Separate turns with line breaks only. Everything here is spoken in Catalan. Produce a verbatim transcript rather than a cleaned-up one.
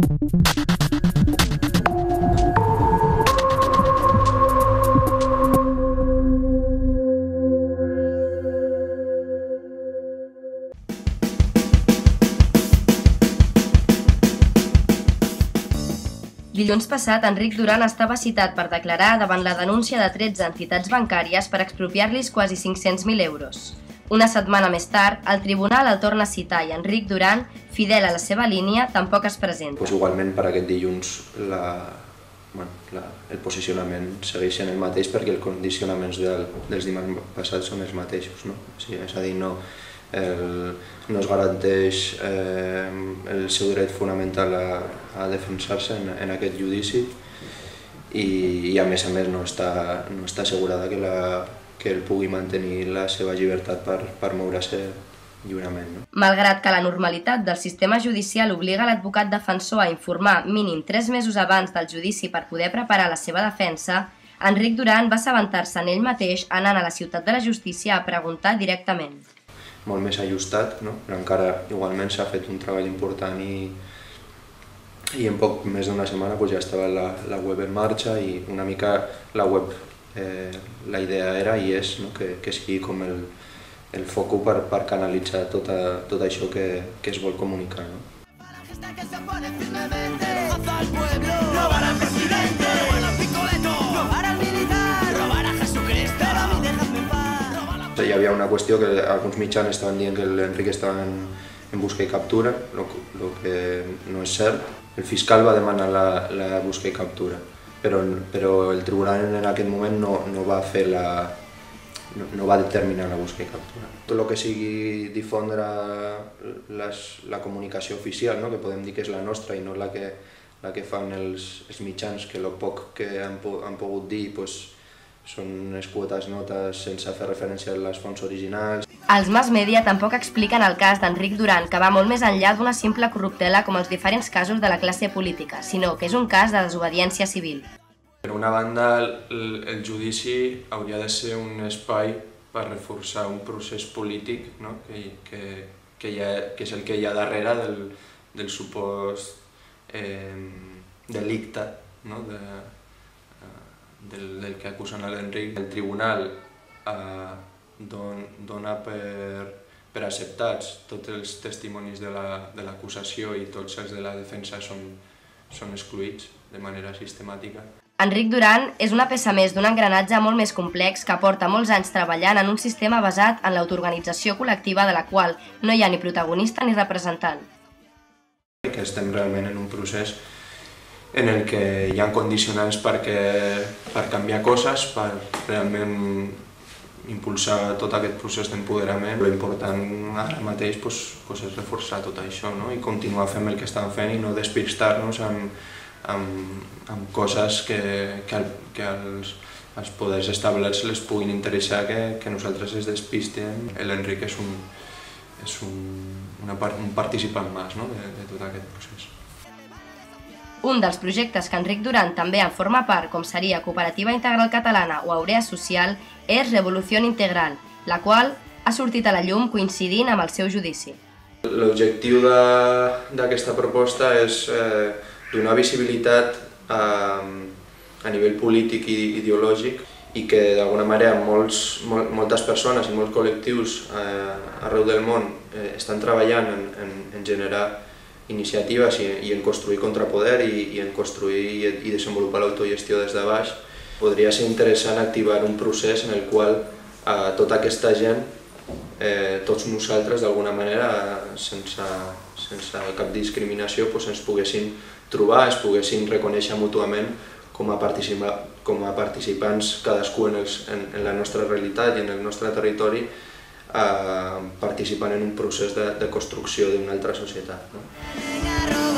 Dilluns passat, Enric Duran estava citat per declarar davant la denúncia de tretze entitats bancàries per expropiar-los quasi cinc-cents mil euros. Una setmana més tard, el tribunal el torna a citar i Enric Duran, fidel a la seva línia, tampoc es presenta.
Pues igualment per aquest dilluns la, bueno, la, el posicionament segueix sent el mateix perquè els condicionaments del, dels dimarts passats són els mateixos. No? O sigui, és a dir, no, el, no es garanteix eh, el seu dret fonamental a, a defensar-se en, en aquest judici i, i a més a més no està, no està assegurada que, la, que ell pugui mantenir la seva llibertat per, per moure-se lliurement. No?
Malgrat que la normalitat del sistema judicial obliga l'advocat defensor a informar mínim tres mesos abans del judici per poder preparar la seva defensa, Enric Duran va assabentar-se en ell mateix anant a la ciutat de la justícia a preguntar directament.
Molt més ajustat, no? Però encara igualment s'ha fet un treball important i, i en poc més d'una setmana pues, ja estava la, la web en marxa i una mica la web, eh, la idea era i és no? que, que sigui com el, el foco per, per canalitzar tota, tot això que, que es vol comunicar. No? Hi havia una qüestió que alguns mitjans estaven dient que l'Enric estava en, en busca i captura, el que no és cert. El fiscal va demanar la, la busca i captura, però, però el tribunal en aquest moment no, no va fer la, no, no va determinar la busca i captura. Tot el que sigui difondre les, la comunicació oficial, no? Que podem dir que és la nostra i no la que, la que fan els, els mitjans, que el poc que han, han pogut dir pues, són escuetes notes sense fer referència a les fonts originals.
Els mass media tampoc expliquen el cas d'Enric Duran, que va molt més enllà d'una simple corruptela com els diferents casos de la classe política, sinó que és un cas de desobediència civil.
Per una banda, el, el judici hauria de ser un espai per reforçar un procés polític, no? que, que, que, ha, que és el que hi ha darrere del, del supost eh, delicte, no? de, Del, del que acusen a l'Enric. El tribunal eh, don, dona per, per acceptats tots els testimonis de l'acusació la, i tots els de la defensa són, són excloïts de manera sistemàtica.
Enric Duran és una peça més d'un engranatge molt més complex que porta molts anys treballant en un sistema basat en l'autoorganització col·lectiva de la qual no hi ha ni protagonista ni representant.
Que estem realment en un procés en el que hi ha condicionants perquè, per canviar coses, per realment impulsar tot aquest procés d'empoderament. L'important ara mateix pues, pues és reforçar tot això, no? I continuar fent el que estan fent i no despistar-nos amb, amb, amb coses que, que, el, que els, els poders establerts les puguin interessar que, que nosaltres es despistem. L'Enric és, un, és un, una part, un participant més, no? de, de tot aquest procés.
Un dels projectes que Enric Duran també en forma part, com seria Cooperativa Integral Catalana o Aurea Social, és Revolució Integral, la qual ha sortit a la llum coincidint amb el seu judici.
L'objectiu d'aquesta proposta és eh, donar visibilitat a, a nivell polític i ideològic i que d'alguna manera molts, mol, moltes persones i molts col·lectius eh, arreu del món eh, estan treballant en, en, en generar iniciatives i, i en construir contrapoder i, i en construir i, i desenvolupar l'autogestió des de baix. Podria ser interessant activar un procés en el qual eh, tota aquesta gent, eh, tots nosaltres d'alguna manera, sense, sense cap discriminació, pues, ens poguessin trobar, ens poguessin reconèixer mútuament com a, participa, com a participants cadascú en, els, en, en la nostra realitat i en el nostre territori, Eh, participant en un procés de, de construcció d'una altra societat. No?